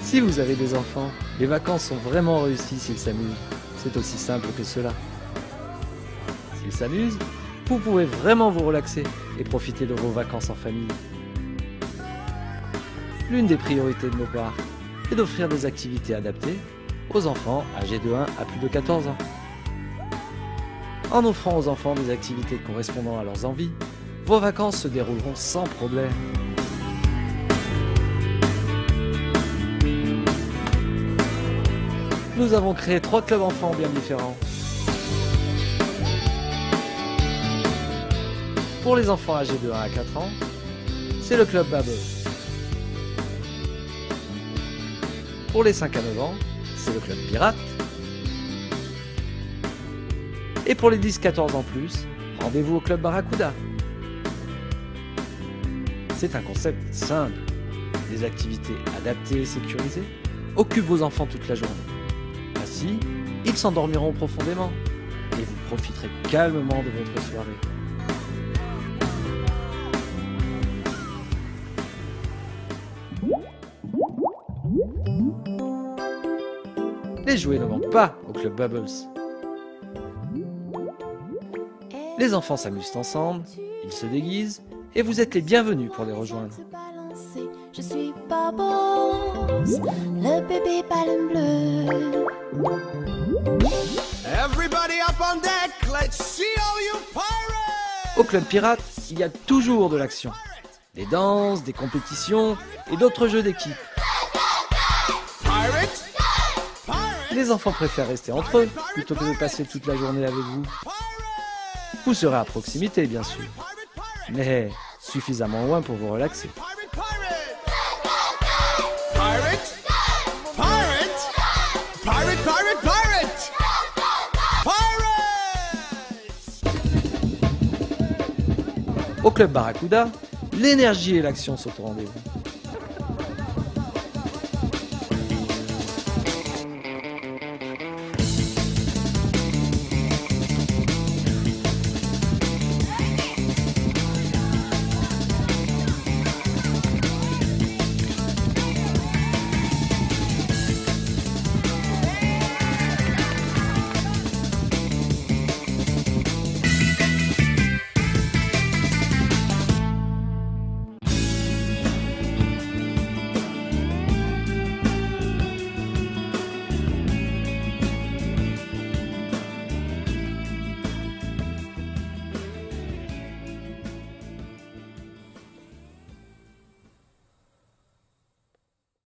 Si vous avez des enfants, les vacances sont vraiment réussies s'ils s'amusent. C'est aussi simple que cela. S'ils s'amusent, vous pouvez vraiment vous relaxer et profiter de vos vacances en famille. L'une des priorités de nos parcs est d'offrir des activités adaptées aux enfants âgés de 1 à plus de 14 ans. En offrant aux enfants des activités correspondant à leurs envies, vos vacances se dérouleront sans problème. Nous avons créé 3 clubs enfants bien différents. Pour les enfants âgés de 1 à 4 ans, c'est le club Bubbles. Pour les 5 à 9 ans, c'est le club Pirate. Et pour les 10-14 ans plus, rendez-vous au club Barracuda. C'est un concept simple. Des activités adaptées et sécurisées occupent vos enfants toute la journée. Ainsi, ils s'endormiront profondément et vous profiterez calmement de votre soirée. Les jouets ne manquent pas au club Bubbles. Les enfants s'amusent ensemble, ils se déguisent et vous êtes les bienvenus pour les rejoindre. Je suis Bubbles, le bébé ballon bleu. Everybody up on deck, let's see all you pirates! Au club pirate, il y a toujours de l'action. Des danses, des compétitions et d'autres jeux d'équipe. Pirate? Les enfants préfèrent rester entre eux plutôt que de passer toute la journée avec vous. Vous serez à proximité bien sûr, mais suffisamment loin pour vous relaxer. Pirate? Pirate? Pirate, pirate, pirate! Pirates! Au club Barracuda, l'énergie et l'action sont au rendez-vous.